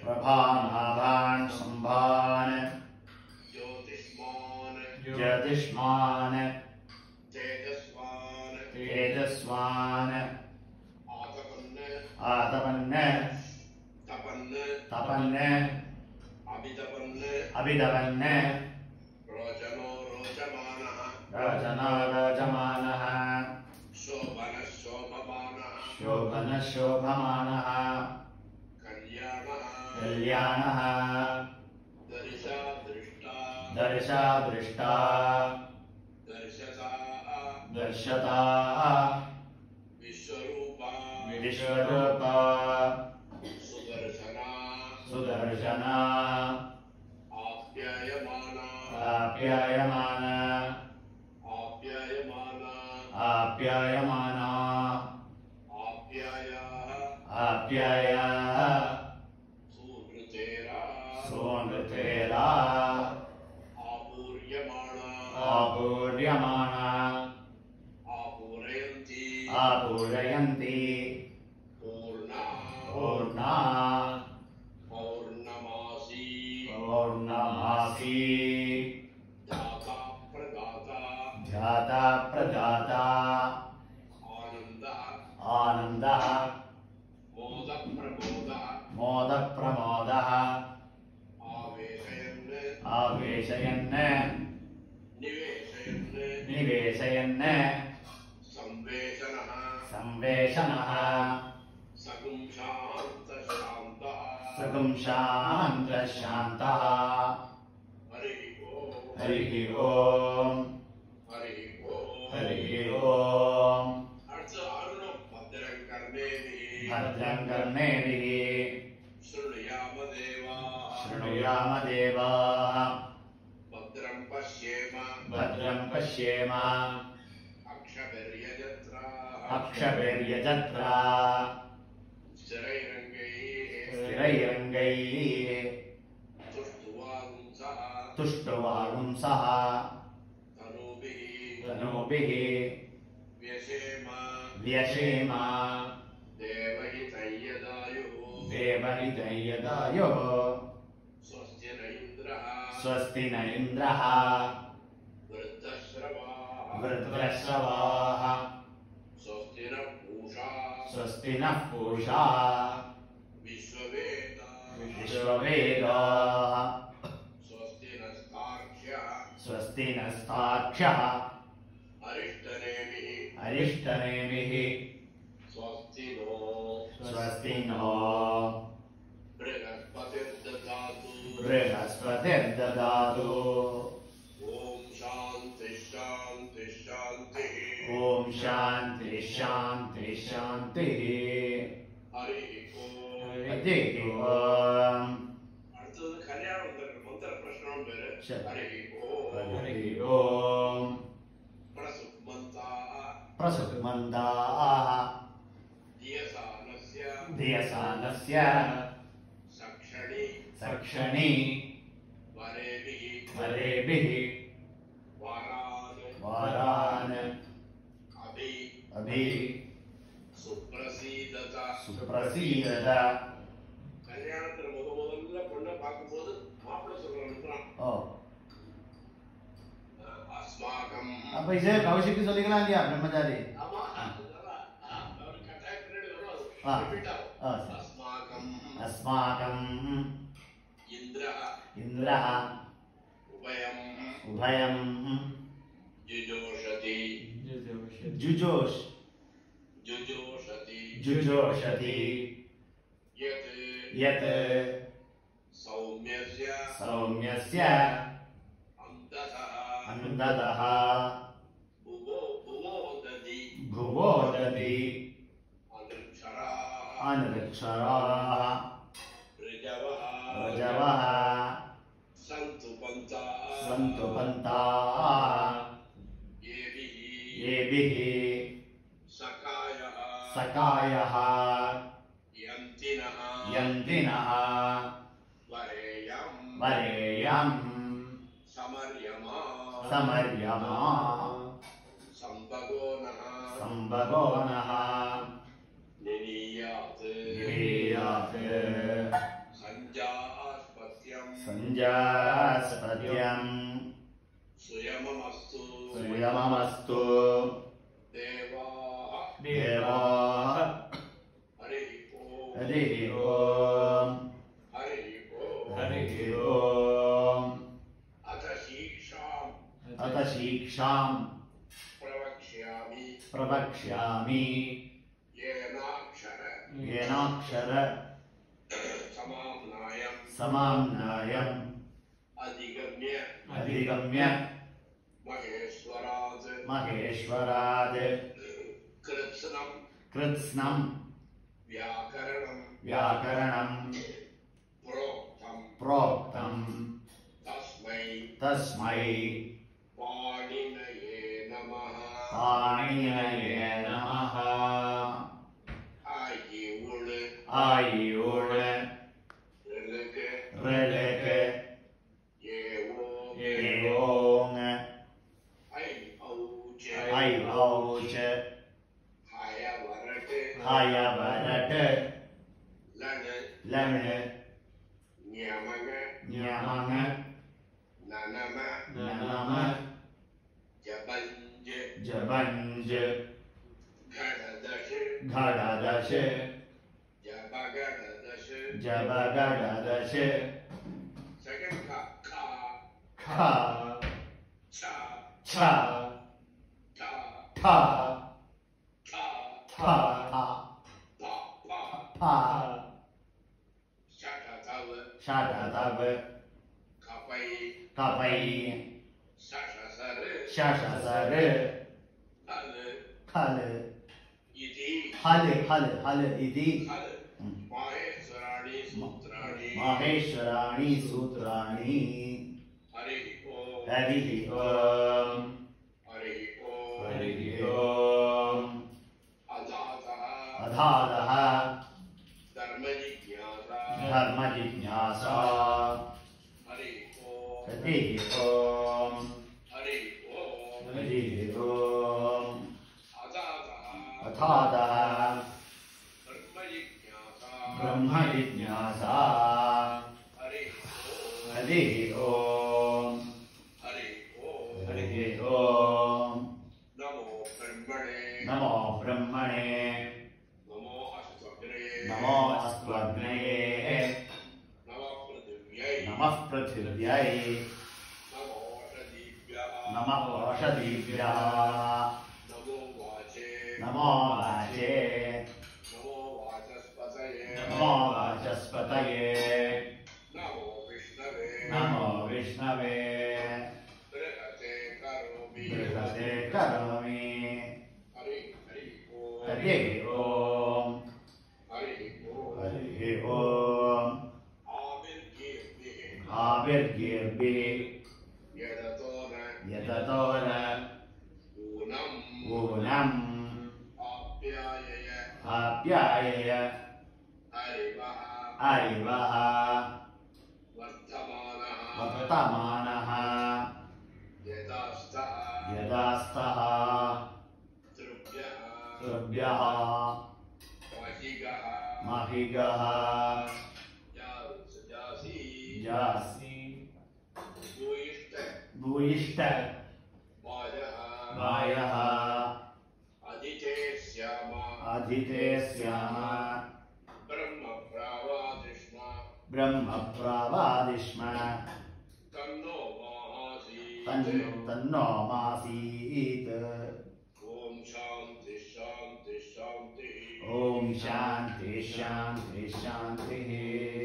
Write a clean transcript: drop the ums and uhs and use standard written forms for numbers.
प्रभानाभान् सम्भान् ज्योतिष्मान् तेजस्वान् आतपन् तपन् अभितपन् रोचनो रोचमानः शोभनः शोभमानः कल्याणः दर्शा दृष्टा दर्शता विश्वरूपा सुदर्शना आप्यायमाना आप्याया सोनृतेरा आपूर्यमाणा आपूरयन्ति पूर्णा पौर्णमासी ध्याता प्रदाता आनन्दः मोदप्रमोदः आवेशयन् निवेशयन् संवेशनः सगुं शान्तः हरिः ओम् भद्रं कर्णेभिः शृणुयाम देवाः भद्रं पश्येम अक्षभिर्यजत्राः स्थिरैरङ्गैः तुष्टुवागुंसः तनूभिः व्यशेम देवहितयदायुः स्वस्ति न इन्द्रः वृद्धश्रवाः स्वस्ति नः पूषा विश्ववेदाः स्वस्ति नस्तार्क्ष्यः अरिष्टनेमिः स्वस्ति नो बृहस्पतिर्ददातु ॐ शान्ति शान्ति शान्तिः हरिः ओम् हरिः ओम् प्रसुप्मन्ताः धियसानस्य सक्षणि वरेभिः वारान् अभि सुप्रसीदत கல்யாணத்துல முதல்ல பொண்ணை பார்க்கும்போது மாப்பிள்ளை சொல்றான் அஸ்மாகம் அப்ப இசை கௌஷிக்கு சொல்லிக்கலாம் இல்லையா பிரம்மச்சாரி ஆமா அவர் கட்டாய பின்னாடி வரும் ரிப்பீட் ஆகும் அஸ்மாகம் अस्माकं इन्द्रः उभयं जुजोषति यत् सौम्यस्य अन्ततः भुवोदति अनृक्षराः रजवः सन्तु पन्ताः येभिः सखायः यन्तिनः वरेयं समर्यमा संभगोनः निनीयात् सञ्जास्पत्यम् सुयममस्तु सुयममस्तु देवाः देवाः हरिः ॐ हरिः ॐ हरिः ॐ हरिः ॐ अथ शीक्षाम् अथ शिक्षाम् प्रवक्ष्यामि येनाक्षर समाम्नायम् अधिगम्य महेश्वरात् कृत्स्नम् व्याकरणम् प्रोक्तम् तस्मै पाणिनये नमः आयुर् ऋलक एवोङ् ऐऔच हयवरट् लण् ञमङ् ननम जबञ्ज घडदश जबगडदश ख छ ठ थ फ षटतव कपै शशसर खल हल इति माहेश्वराणि सूत्राणि हरिः ॐ अधातः धर्मजिज्ञासा हरिः ॐ अथातः ब्रह्मजिज्ञासा हरिः ॐ नमो ब्रह्मणे नमो अस्त्वग्नये नमः पृथिव्यै नमः ओषधीभ्यः नमो वाचे नमो वाचस्पतये नमो विष्णवे बृहते करोमि हरिः ॐ आविर्गीर्भिः यततो न ऊनम् आप्यायय अरिवः वर्तमानः यदास्तः तृभ्यः महिगः जासि भूयिष्ठ वायः अधिते श्याम ब्रह्मप्रावादिष्म तन्नो मासीत् ॐ शान्ति शान्तिः